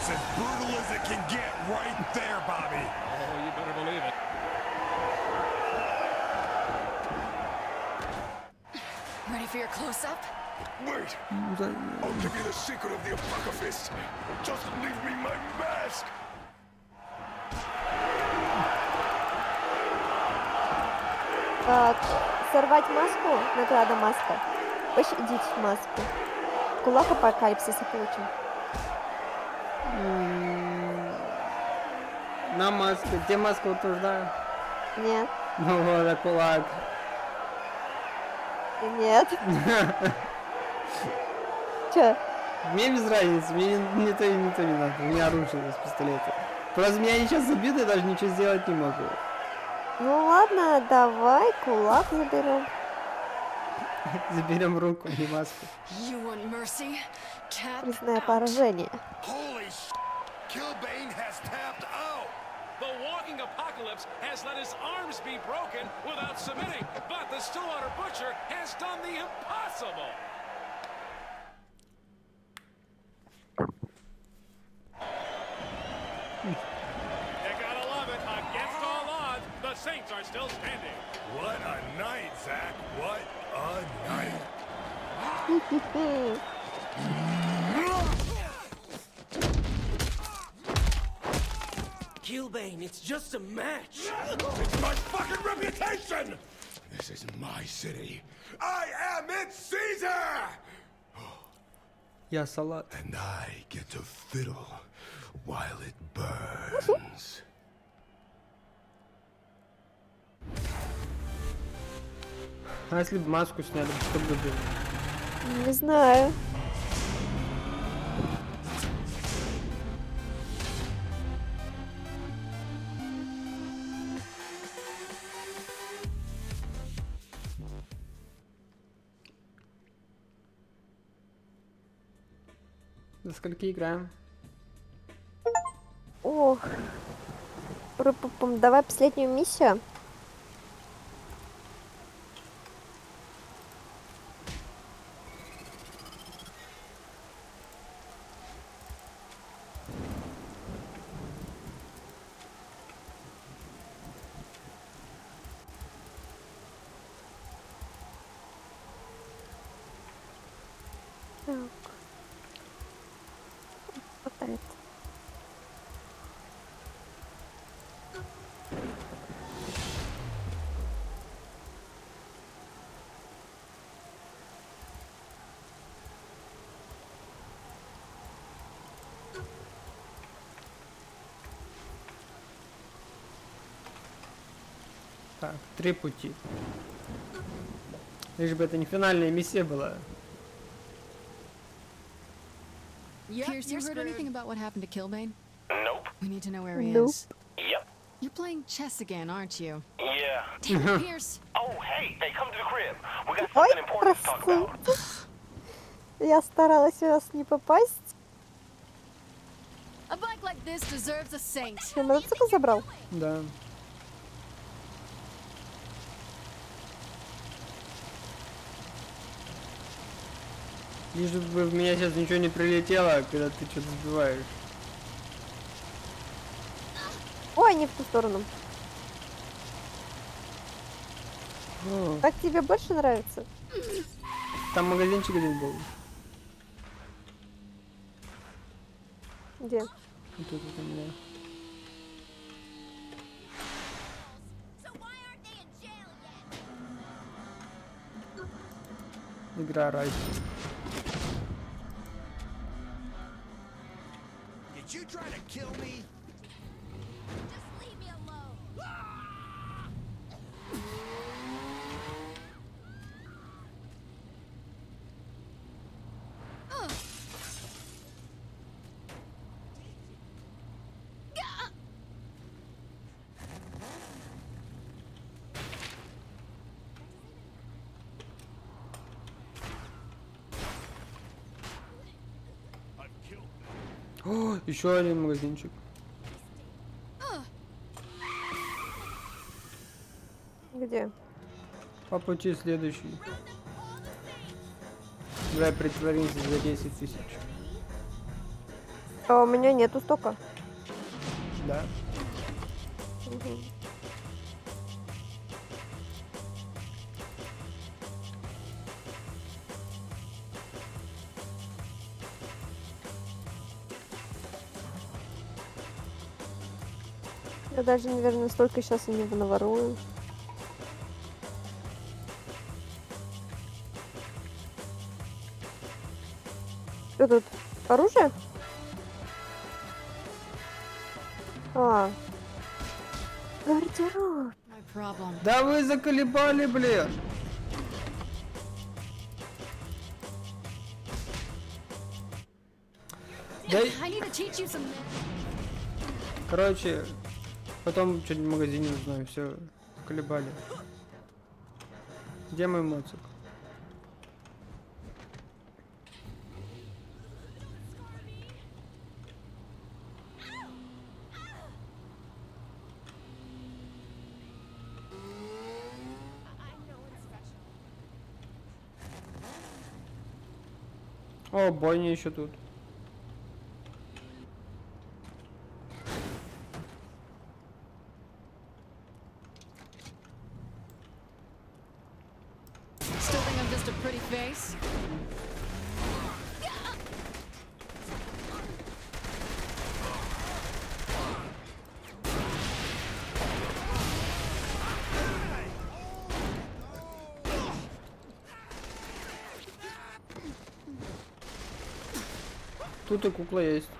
That's as brutal as it can get right there, Bobby. Oh, you better believe it. Ready for your close-up? Wait! I'll give you the secret of the Apocalypse. Just leave me my mask! Сорвать маску, награда маска. Пощадить маску. Кулак апокалипсиса получим. На маску. Тебе маску утверждаю? Нет. Ну вот, а кулак. Нет. Че? Мне без разницы, мне ни то не надо. У меня оружие из пистолета. Просто меня сейчас забьют, я даже ничего сделать не могу. Ну ладно, давай кулак заберем. Заберем руку, не маску. Призная поражение. Holy sh**! Killbane has tapped out! The walking apocalypse has let his arms be broken without submitting, but the Stillwater Butcher has done the impossible! You gotta love it. Against all odds, the Saints are still standing. What a night, Zach! What a night! Killbane, it's just a match. It's my fucking reputation! This is my city. I am its Caesar! Я салат. And I get to fiddle while it burns. А если бы маску сняли, что бы было? Не знаю. До скольки играем? Ох. Давай последнюю миссию. Хватает. Так, 3 пути. Лишь бы это не финальная миссия была. Pierce, you heard anything about what happened to Killbane? Nope. We need to know where he Nope. is. Yep. You're playing chess again, aren't you? Yeah. Damn it, Pierce. Oh, hey, come to the crib. We got Ой, something important to talk about. Я старалась у вас не попасть. A bike like this deserves a saint. Ты мотоцикл забрал? Да. Лишь бы в меня сейчас ничего не прилетело, когда ты что-то сбиваешь. Ой, не в ту сторону. О, Так тебе больше нравится? там магазинчик один был. Где? Вот тут вот у меня. Игра рай. Did you try to kill me? Just leave me alone. О, еще один магазинчик. Где? По пути следующий. Давай притворимся за 10 000. А у меня нету столько. Да. Мгм. Я даже, наверное, столько сейчас и не наворую. Что тут? Оружие? А. Гардероб. My problem. Да вы заколебали, блин. Да, I need to teach you some. короче, потом что-нибудь в магазине узнаю, все, колебали. Где мой моцик? О, бойня еще тут. Still think I'm just a pretty face? Тут и кукла есть.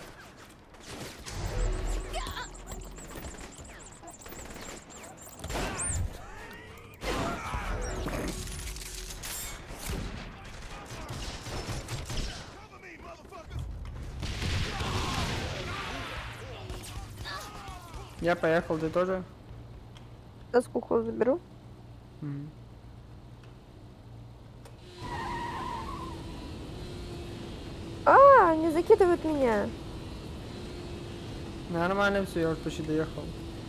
Я поехал, ты тоже? Сейчас куклу заберу. А, не закидывают меня. Нормально все, я уже почти доехал.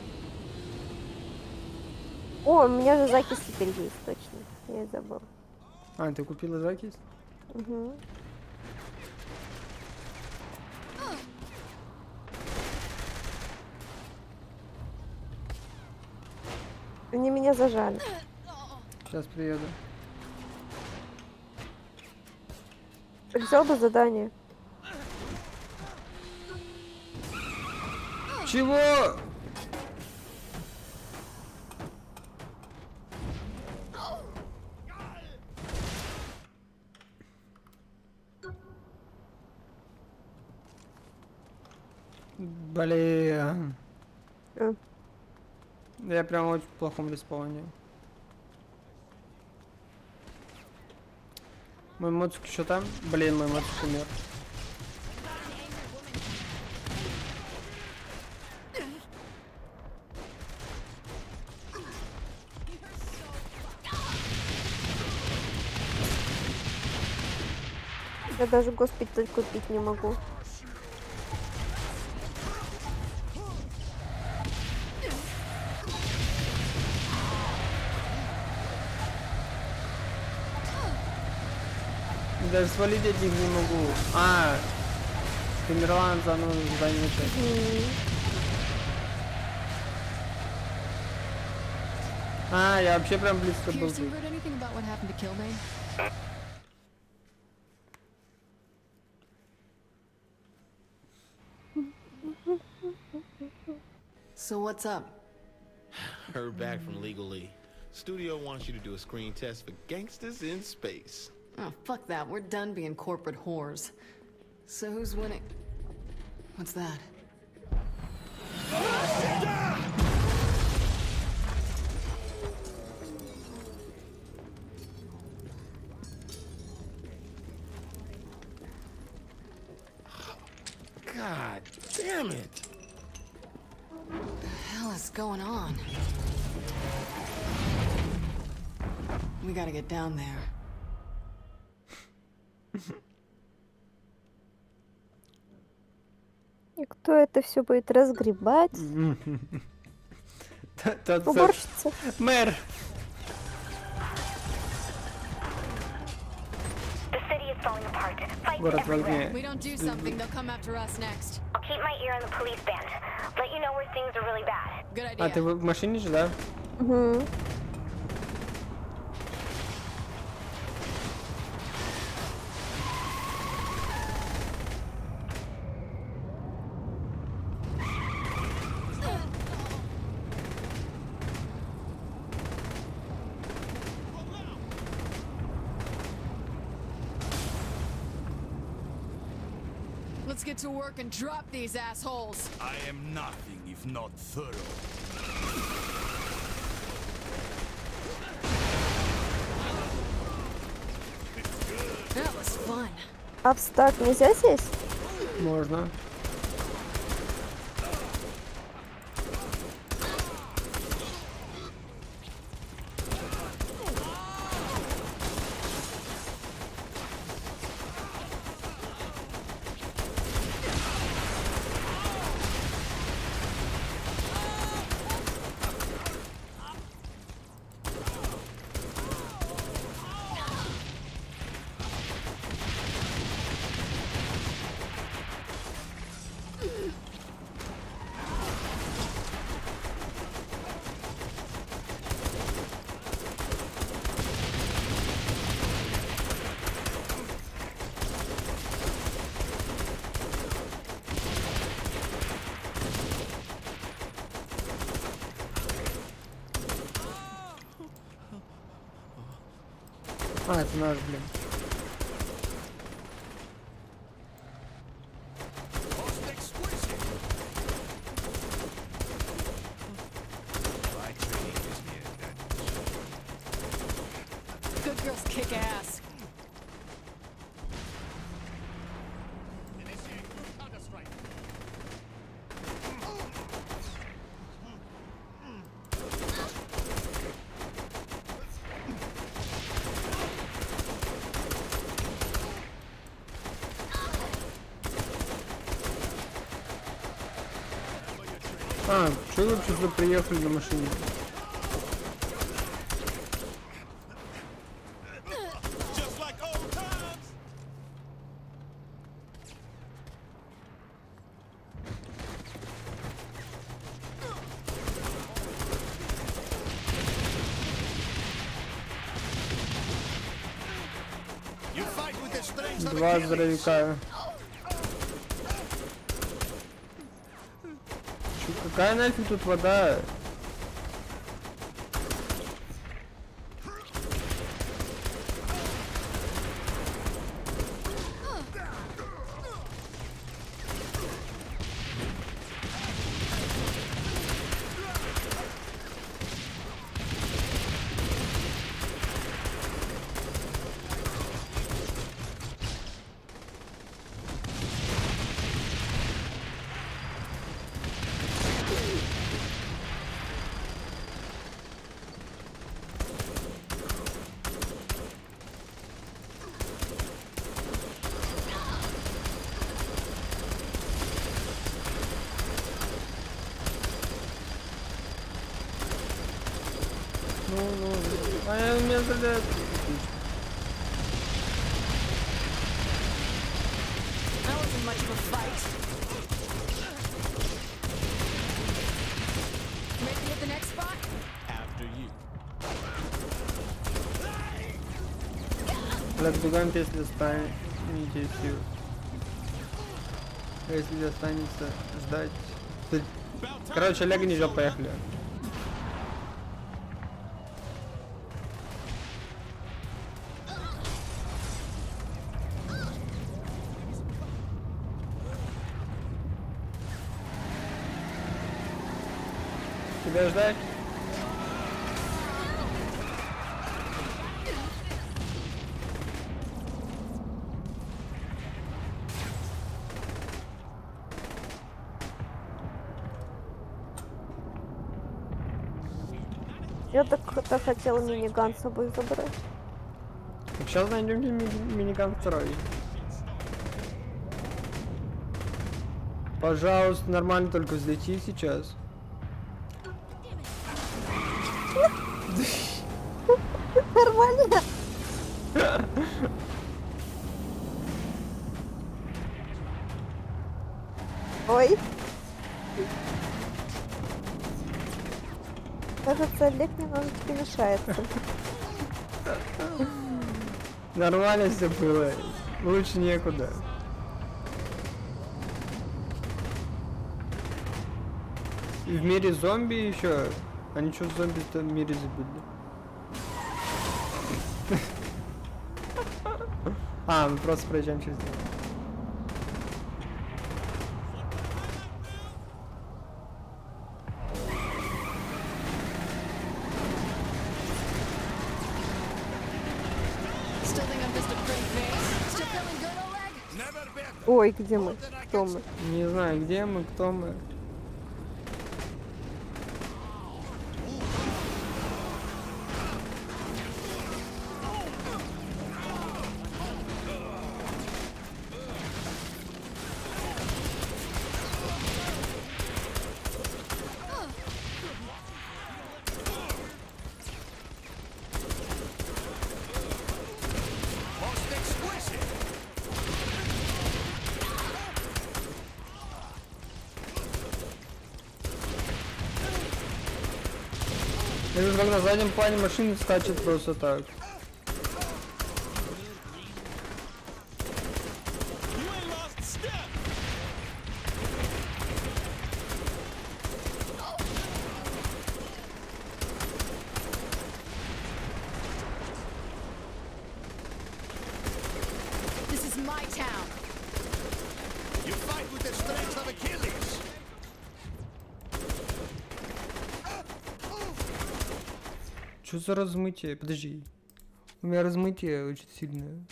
О, у меня же закис теперь есть, точно. Я забыл. А, ты купила закись? Угу. Они меня зажали. Сейчас приеду. Взял бы задание. Чего? Блин. Я прям очень в плохом респауне. Мой моцик еще там? Блин, мой моцик умер. Я даже госпиталь купить не могу. Даже свалить от них не могу. А, Тамерлан заново занята. А, я вообще прям близко был. Pierce, you heard anything about what happened to Killbane? So what's up? Heard back from Legal E. Studio wants you to do a screen test for gangsters in space. Oh, fuck that. We're done being corporate whores. So who's winning? What's that? God damn it! What the hell is going on? We gotta get down there. И кто это все будет разгребать? Тот Уборщица. мэр. The city is falling apart. Fight Город everywhere. важнее. We don't do something, they'll come after us next. I'll keep my ear on the police band. Let you know where things are really bad. Good А, ты idea. в машине же, да? Угу. Let's get to work and drop these assholes. I am nothing if not thorough. That was fun. А в стак нельзя сесть? Можно. А, это наш, блин. Most exquisite. My training is near that. Good girls kick ass. А, что вы вообще сюда приехали на машине? Just like old times. You fight with the strength of Два Achilles. здоровяка. Чё, какая нафиг тут вода? Ну, а меня стреляют. That wasn't much of a fight. Ready to hit the next spot? After you. Отбегаем, если останетесь сил. Если останется ждать. Короче, Олега не ждет, поехали. Тебя ждать? Я так-то хотела миниган с собой забрать. Так сейчас найдем миниган второй. Пожалуйста, нормально, только взлети сейчас. Нормально? Ой. Кажется, Олег немножечко мешается. Нормально все было. Лучше некуда. И в мире зомби еще. Они что зомби-то в мире забыли? А, мы просто проезжаем через него. Still think I'm just a pretty face? Still feeling good, Oleg? Ой, где мы? Кто мы? Не знаю, где мы, кто мы. Я вижу, как на заднем плане машины скачет просто так. This is my town. You fight with the strength of Achilles. Что за размытие? Подожди. У меня размытие очень сильное.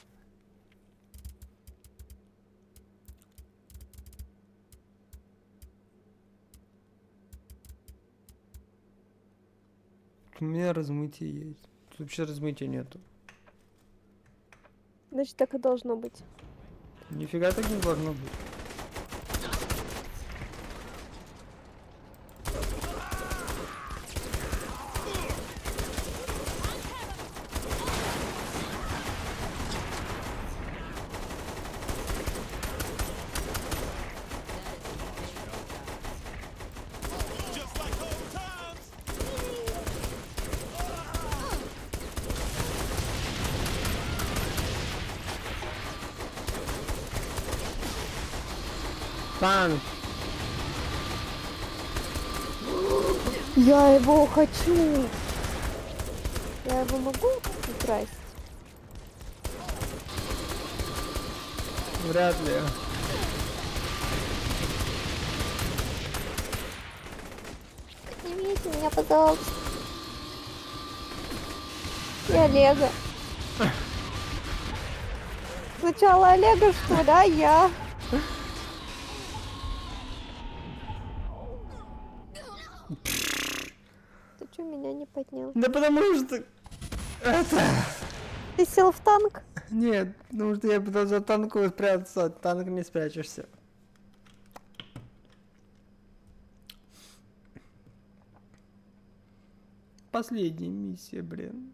У меня размытие есть. Тут вообще размытия нету. Значит, так и должно быть. Нифига так не должно быть. Танк. Я его хочу. Я его могу украсть? Вряд ли. Поднимите меня, пожалуйста. И Олега. Сначала Олега, что ли, а я? Ты что меня не поднял? Да потому что... Это... Ты сел в танк? Нет, потому что я пытался за танку спрятаться, от танка не спрячешься. Последняя миссия, блин.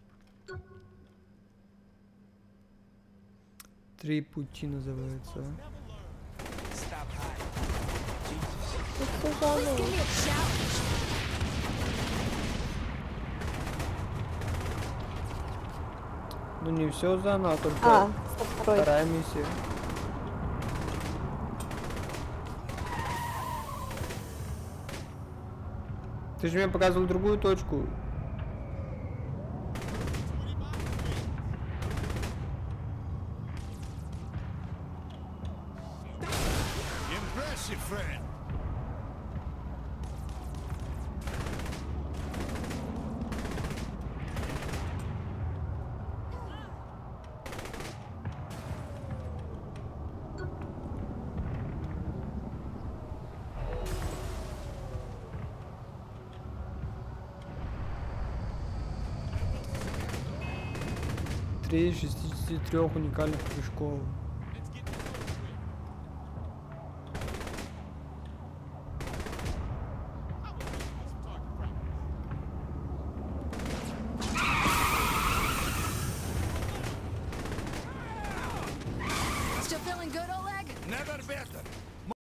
3 пути называется. Ты всё заново. Give me a challenge. Ну не все заново, только А, второй. вторая миссия. Ты же мне показывал другую точку. Impressive, friend. Три из 63 уникальных прыжков.